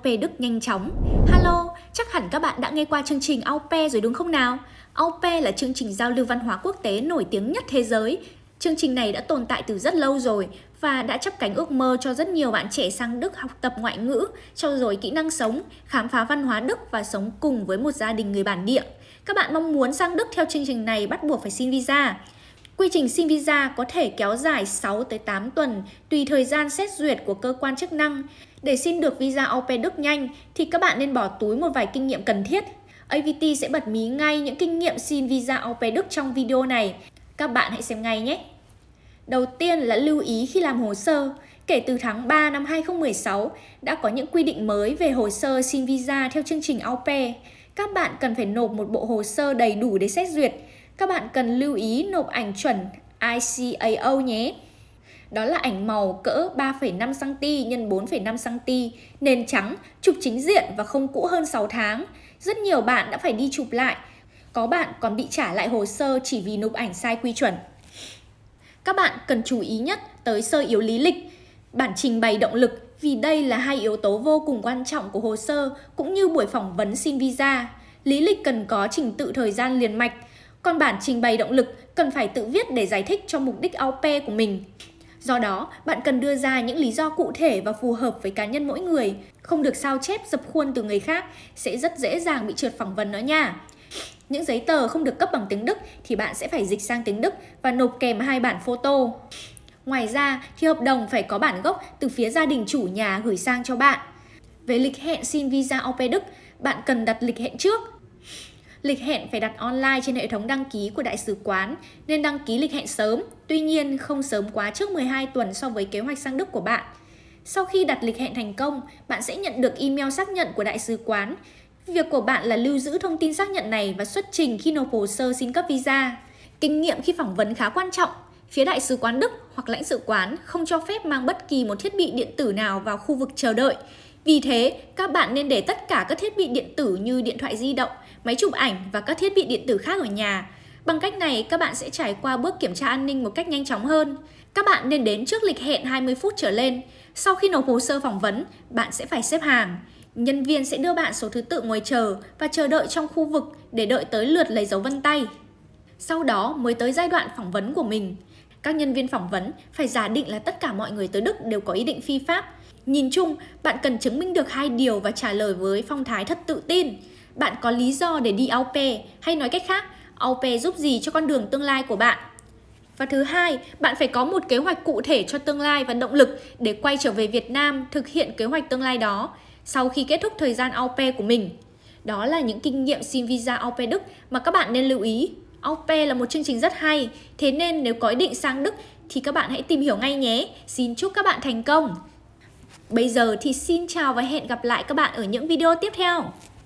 Đức nhanh chóng. Hello, chắc hẳn các bạn đã nghe qua chương trình Au Pair rồi đúng không nào? Au Pair là chương trình giao lưu văn hóa quốc tế nổi tiếng nhất thế giới. Chương trình này đã tồn tại từ rất lâu rồi và đã chắp cánh ước mơ cho rất nhiều bạn trẻ sang Đức học tập ngoại ngữ, trau dồi kỹ năng sống, khám phá văn hóa Đức và sống cùng với một gia đình người bản địa. Các bạn mong muốn sang Đức theo chương trình này bắt buộc phải xin visa. Quy trình xin visa có thể kéo dài 6 tới 8 tuần tùy thời gian xét duyệt của cơ quan chức năng. Để xin được visa Au Pair Đức nhanh thì các bạn nên bỏ túi một vài kinh nghiệm cần thiết. AVT sẽ bật mí ngay những kinh nghiệm xin visa Au Pair Đức trong video này. Các bạn hãy xem ngay nhé! Đầu tiên là lưu ý khi làm hồ sơ. Kể từ tháng 3 năm 2016 đã có những quy định mới về hồ sơ xin visa theo chương trình Au Pair. Các bạn cần phải nộp một bộ hồ sơ đầy đủ để xét duyệt. Các bạn cần lưu ý nộp ảnh chuẩn ICAO nhé. Đó là ảnh màu cỡ 3,5cm x 4,5cm, nền trắng, chụp chính diện và không cũ hơn 6 tháng. Rất nhiều bạn đã phải đi chụp lại. Có bạn còn bị trả lại hồ sơ chỉ vì nộp ảnh sai quy chuẩn. Các bạn cần chú ý nhất tới sơ yếu lý lịch, bản trình bày động lực vì đây là hai yếu tố vô cùng quan trọng của hồ sơ cũng như buổi phỏng vấn xin visa. Lý lịch cần có trình tự thời gian liền mạch, còn bản trình bày động lực cần phải tự viết để giải thích cho mục đích Au Pair của mình. Do đó, bạn cần đưa ra những lý do cụ thể và phù hợp với cá nhân mỗi người, không được sao chép dập khuôn từ người khác, sẽ rất dễ dàng bị trượt phỏng vấn đó nha. Những giấy tờ không được cấp bằng tiếng Đức thì bạn sẽ phải dịch sang tiếng Đức và nộp kèm 2 bản photo. Ngoài ra thì hợp đồng phải có bản gốc từ phía gia đình chủ nhà gửi sang cho bạn. Về lịch hẹn xin visa Au Pair Đức, bạn cần đặt lịch hẹn trước. Lịch hẹn phải đặt online trên hệ thống đăng ký của Đại sứ quán nên đăng ký lịch hẹn sớm, tuy nhiên không sớm quá trước 12 tuần so với kế hoạch sang Đức của bạn. Sau khi đặt lịch hẹn thành công, bạn sẽ nhận được email xác nhận của Đại sứ quán. Việc của bạn là lưu giữ thông tin xác nhận này và xuất trình khi nộp hồ sơ xin cấp visa. Kinh nghiệm khi phỏng vấn khá quan trọng. Phía Đại sứ quán Đức hoặc lãnh sự quán không cho phép mang bất kỳ một thiết bị điện tử nào vào khu vực chờ đợi. Vì thế, các bạn nên để tất cả các thiết bị điện tử như điện thoại di động, máy chụp ảnh và các thiết bị điện tử khác ở nhà. Bằng cách này, các bạn sẽ trải qua bước kiểm tra an ninh một cách nhanh chóng hơn. Các bạn nên đến trước lịch hẹn 20 phút trở lên. Sau khi nộp hồ sơ phỏng vấn, bạn sẽ phải xếp hàng. Nhân viên sẽ đưa bạn số thứ tự ngồi chờ và chờ đợi trong khu vực để đợi tới lượt lấy dấu vân tay. Sau đó mới tới giai đoạn phỏng vấn của mình. Các nhân viên phỏng vấn phải giả định là tất cả mọi người tới Đức đều có ý định phi pháp. Nhìn chung, bạn cần chứng minh được 2 điều và trả lời với phong thái thật tự tin. Bạn có lý do để đi Au Pair, hay nói cách khác, Au Pair giúp gì cho con đường tương lai của bạn. Và thứ hai, bạn phải có một kế hoạch cụ thể cho tương lai và động lực để quay trở về Việt Nam thực hiện kế hoạch tương lai đó sau khi kết thúc thời gian Au Pair của mình. Đó là những kinh nghiệm xin visa Au Pair Đức mà các bạn nên lưu ý. Au Pair là một chương trình rất hay, thế nên nếu có ý định sang Đức thì các bạn hãy tìm hiểu ngay nhé. Xin chúc các bạn thành công! Bây giờ thì xin chào và hẹn gặp lại các bạn ở những video tiếp theo.